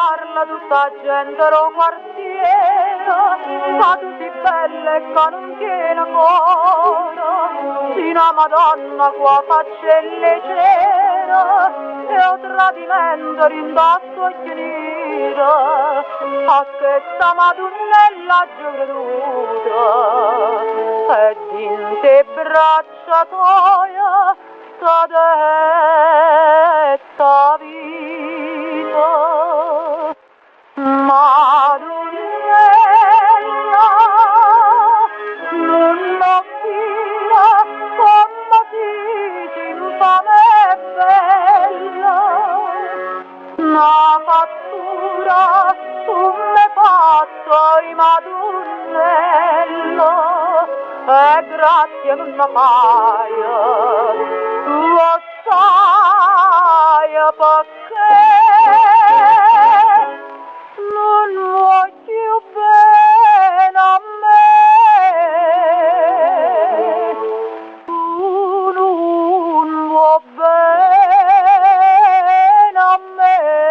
parla tutta gente lo quartiere, ma tu sei bella e che non tiene ancora, sei una madonna qua faccia leggera, e un tradimento rindosso occhi nera, a questa madonnella giovreduta, e in te braccia toia, detta vita. Madonnella, non fila come si infame e bella, una fattura tu m'hai fatto in madonnella, e grazie non la paia, tu sai perché non voglio bene a me, tu non vuoi bene a me.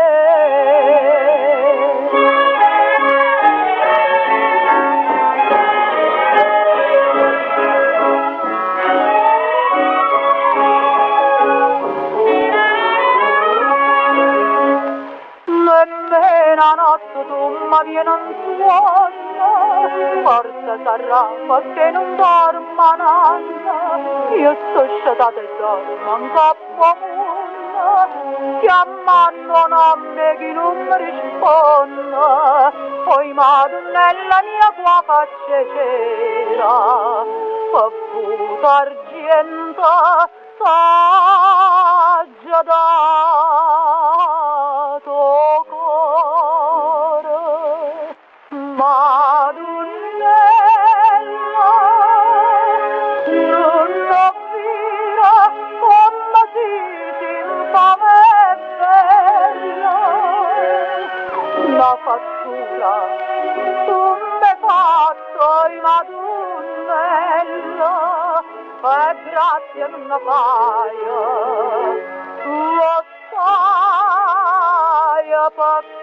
Nemmeno a notte tu mi vieni un suono, forse sarà perché non dormo nanna, io sto sciatata e dormo in capo mondo, chiamando nome che non mi risponde, poi madonnella mia qua faccia c'era, pavuto argento, saggia dato cuore, madonnella, non lo vira come si infame e bella, la fattura tu m'hai fatto in madonnella, e grazie non la paia, lo sai perché